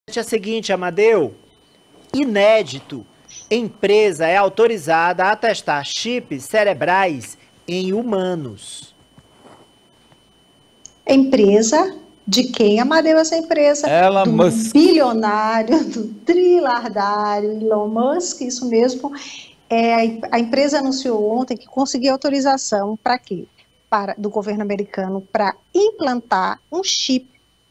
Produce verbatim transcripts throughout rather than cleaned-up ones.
é a seguinte, Amadeu. Inédito. Empresa é autorizada a testar chips cerebrais em humanos. Empresa de quem, Amadeu, essa empresa? Elon do Musk. bilionário, do trilardário Elon Musk, isso mesmo. É, a empresa anunciou ontem que conseguiu autorização para quê? Para, do governo americano para implantar um chip,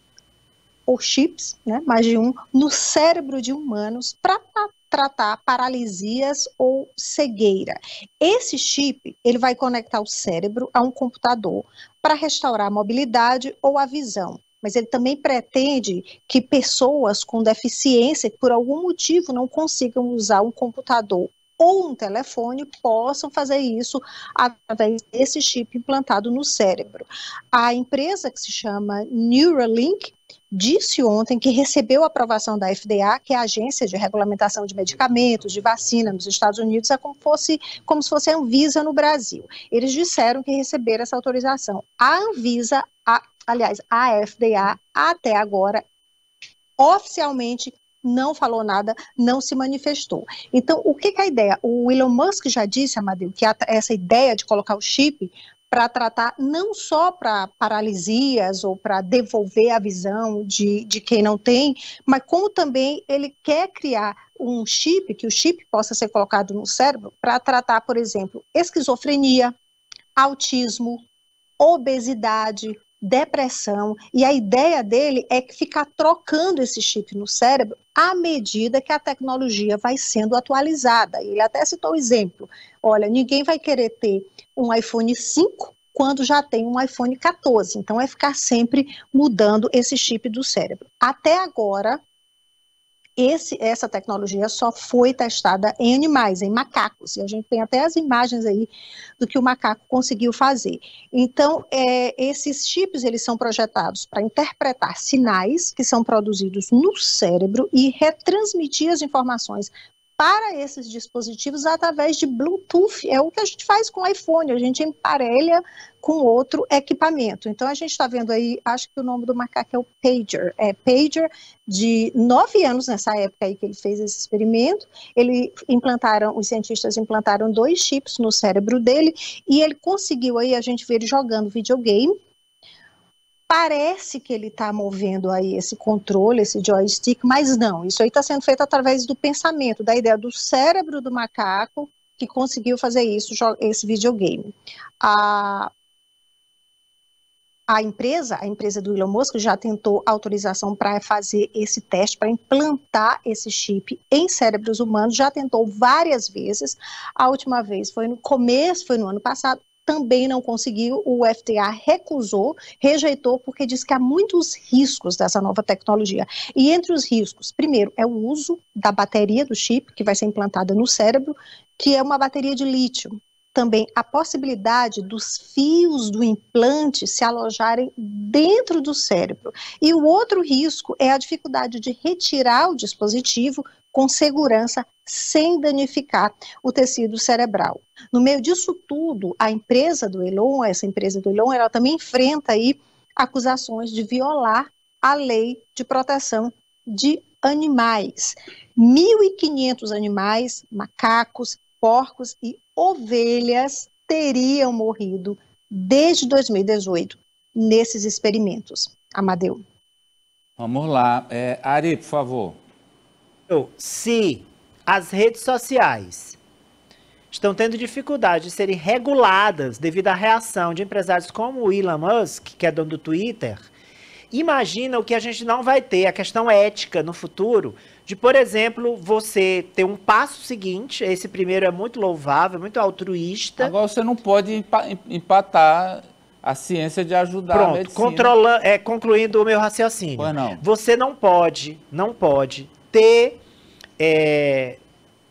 ou chips, né, mais de um, no cérebro de humanos para tratar paralisias ou cegueira. Esse chip, ele vai conectar o cérebro a um computador para restaurar a mobilidade ou a visão. Mas ele também pretende que pessoas com deficiência, que por algum motivo não consigam usar um computador ou um telefone, possam fazer isso através desse chip implantado no cérebro. A empresa, que se chama Neuralink, disse ontem que recebeu a aprovação da F D A, que é a Agência de Regulamentação de Medicamentos, de Vacina nos Estados Unidos, é como, fosse, como se fosse a Anvisa no Brasil. Eles disseram que receberam essa autorização. A Anvisa, a, aliás, a F D A, até agora, oficialmente, não falou nada, não se manifestou. Então, o que, que é a ideia? O Elon Musk já disse, Amadeu, que a, essa ideia de colocar o chip para tratar não só para paralisias ou para devolver a visão de, de quem não tem, mas como também ele quer criar um chip, que o chip possa ser colocado no cérebro para tratar, por exemplo, esquizofrenia, autismo, obesidade, depressão, e a ideia dele é que ficar trocando esse chip no cérebro à medida que a tecnologia vai sendo atualizada. Ele até citou o exemplo, olha, ninguém vai querer ter um iPhone cinco quando já tem um iPhone quatorze, então é ficar sempre mudando esse chip do cérebro. Até agora, Esse, essa tecnologia só foi testada em animais, em macacos, e a gente tem até as imagens aí do que o macaco conseguiu fazer. Então, é, esses chips, eles são projetados para interpretar sinais que são produzidos no cérebro e retransmitir as informações para esses dispositivos através de Bluetooth. É o que a gente faz com o iPhone, a gente emparelha com outro equipamento. Então, a gente está vendo aí, acho que o nome do macaco é o Pager, é Pager, de nove anos nessa época aí que ele fez esse experimento. Ele implantaram, os cientistas implantaram dois chips no cérebro dele, e ele conseguiu aí, a gente ver ele jogando videogame. Parece que ele está movendo aí esse controle, esse joystick, mas não, isso aí está sendo feito através do pensamento, da ideia do cérebro do macaco que conseguiu fazer isso, esse videogame. A, a empresa, a empresa do Elon Musk já tentou autorização para fazer esse teste, para implantar esse chip em cérebros humanos, já tentou várias vezes, a última vez foi no começo, foi no ano passado, também não conseguiu, o F D A recusou, rejeitou, porque diz que há muitos riscos dessa nova tecnologia. E entre os riscos, primeiro, é o uso da bateria do chip, que vai ser implantada no cérebro, que é uma bateria de lítio. Também a possibilidade dos fios do implante se alojarem dentro do cérebro. E o outro risco é a dificuldade de retirar o dispositivo com segurança, sem danificar o tecido cerebral. No meio disso tudo, a empresa do Elon, essa empresa do Elon, ela também enfrenta aí acusações de violar a lei de proteção de animais. mil e quinhentos animais, macacos, porcos e ovelhas teriam morrido desde dois mil e dezoito nesses experimentos. Amadeu. Vamos lá. É, Ari, por favor. Se as redes sociais estão tendo dificuldade de serem reguladas devido à reação de empresários como o Elon Musk, que é dono do Twitter, imagina o que a gente não vai ter, a questão ética no futuro, de, por exemplo, você ter um passo seguinte, esse primeiro é muito louvável, muito altruísta. Agora você não pode empatar a ciência de ajudar Pronto, a medicina. Controla, é, concluindo o meu raciocínio. Pois não. Você não pode, não pode ter é,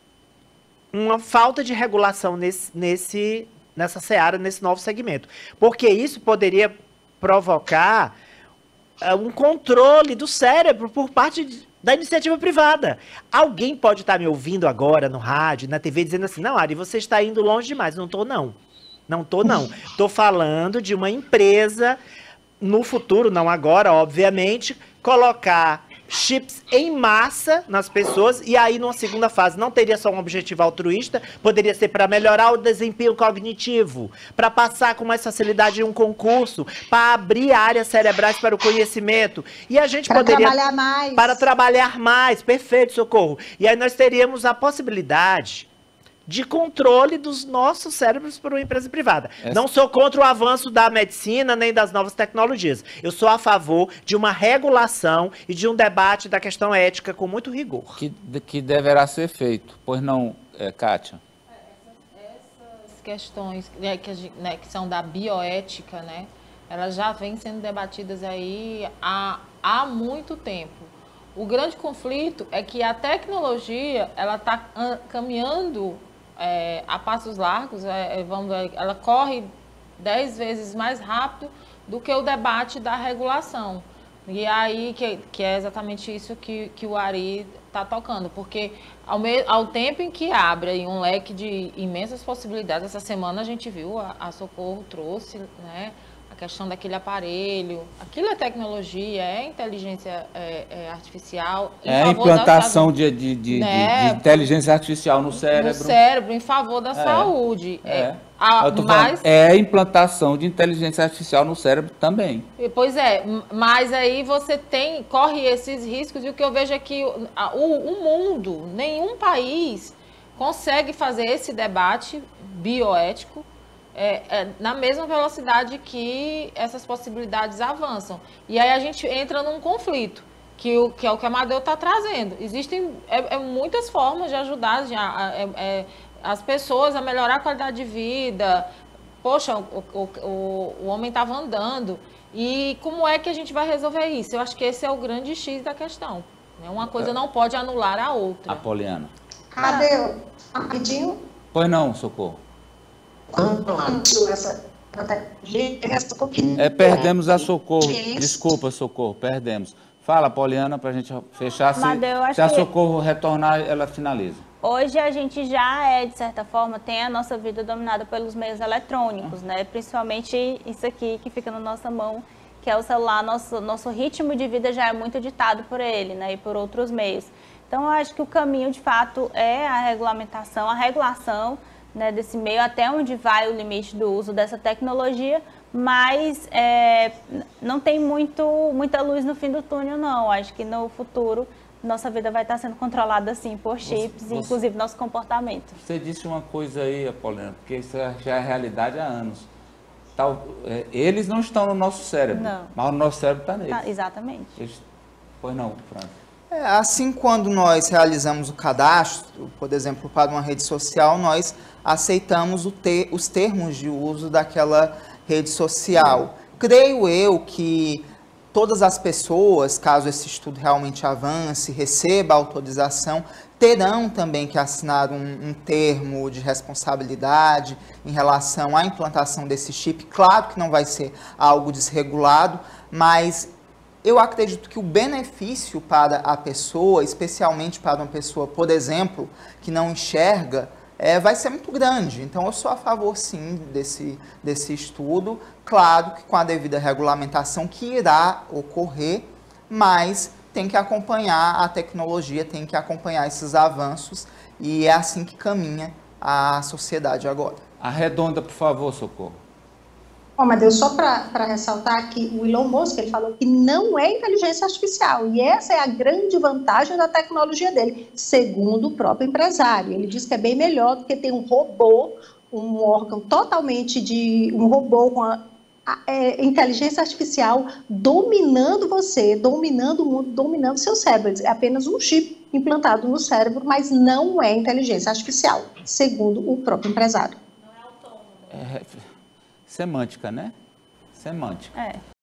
uma falta de regulação nesse, nesse, nessa seara, nesse novo segmento. Porque isso poderia provocar uh, um controle do cérebro por parte de, da iniciativa privada. Alguém pode estar me ouvindo agora no rádio, na T V, dizendo assim, não, Ari, você está indo longe demais. Não estou, não. Não estou, não. Estou falando de uma empresa, no futuro, não agora, obviamente, colocar chips em massa nas pessoas, e aí numa segunda fase não teria só um objetivo altruísta, poderia ser para melhorar o desempenho cognitivo, para passar com mais facilidade em um concurso, para abrir áreas cerebrais para o conhecimento, e a gente para poderia... trabalhar mais. Para trabalhar mais, perfeito, Socorro. E aí nós teríamos a possibilidade de controle dos nossos cérebros por uma empresa privada. Essa... Não sou contra o avanço da medicina nem das novas tecnologias. Eu sou a favor de uma regulação e de um debate da questão ética com muito rigor. Que, que deverá ser feito. Pois não, é, Kátia? Essas questões, né, que, a gente, né, que são da bioética, né, elas já vêm sendo debatidas aí há, há muito tempo. O grande conflito é que a tecnologia ela está caminhando É, a passos largos, é, vamos, ela corre dez vezes mais rápido do que o debate da regulação. E aí, que, que é exatamente isso que, que o Ari está tocando, porque ao, me, ao tempo em que abre aí um leque de imensas possibilidades, essa semana a gente viu, a, a Socorro trouxe, né, a questão daquele aparelho, aquilo é tecnologia, é inteligência é, é artificial. É a implantação de, de, de, né? de, de inteligência artificial no cérebro. No cérebro, em favor da é. saúde. É. É. A, Eu mas, é a implantação de inteligência artificial no cérebro também. Pois é, mas aí você tem, corre esses riscos, e o que eu vejo é que o, o mundo, nenhum país consegue fazer esse debate bioético É, é, na mesma velocidade que essas possibilidades avançam. E aí a gente entra num conflito, que, o, que é o que a Amadeu está trazendo. Existem é, é, muitas formas de ajudar já, é, é, as pessoas a melhorar a qualidade de vida. Poxa, o, o, o, o homem estava andando. E como é que a gente vai resolver isso? Eu acho que esse é o grande X da questão. Né? Uma coisa não pode anular a outra. Apoliana. Amadeu, rapidinho. Pois não, Socorro. Quando lançou essa tecnologia, é, perdemos a Socorro. Desculpa, Socorro, perdemos. Fala, Poliana, para a gente fechar. Se, Amadeu, se a Socorro retornar, ela finaliza. Hoje a gente já é, de certa forma, tem a nossa vida dominada pelos meios eletrônicos, né? Principalmente isso aqui que fica na nossa mão, que é o celular. Nosso, nosso ritmo de vida já é muito ditado por ele, né? E por outros meios. Então, eu acho que o caminho, de fato, é a regulamentação, a regulação, né, desse meio, até onde vai o limite do uso dessa tecnologia, mas é, não tem muito, muita luz no fim do túnel, não. Acho que no futuro nossa vida vai estar sendo controlada, assim, por chips, você, inclusive nosso comportamento. Você disse uma coisa aí, Apoliana, porque isso já é realidade há anos. Tal, é, eles não estão no nosso cérebro, não. Mas o nosso cérebro está neles. Tá, exatamente. Eles, pois não, Fran. É, assim, quando nós realizamos o cadastro, por exemplo, para uma rede social, nós aceitamos o ter, os termos de uso daquela rede social. Creio eu que todas as pessoas, caso esse estudo realmente avance, receba autorização, terão também que assinar um, um termo de responsabilidade em relação à implantação desse chip. Claro que não vai ser algo desregulado, mas eu acredito que o benefício para a pessoa, especialmente para uma pessoa, por exemplo, que não enxerga, é, vai ser muito grande. Então, eu sou a favor, sim, desse, desse estudo. Claro que com a devida regulamentação que irá ocorrer, mas tem que acompanhar a tecnologia, tem que acompanhar esses avanços, e é assim que caminha a sociedade agora. Arredonda, por favor, Socorro. Bom, Amadeu, só para ressaltar que o Elon Musk, ele falou que não é inteligência artificial, e essa é a grande vantagem da tecnologia dele, segundo o próprio empresário. Ele diz que é bem melhor do que ter um robô, um órgão totalmente de um robô com a, a, é, inteligência artificial dominando você, dominando o mundo, dominando seu cérebro. É apenas um chip implantado no cérebro, mas não é inteligência artificial, segundo o próprio empresário. É, semântica, né? Semântica. É.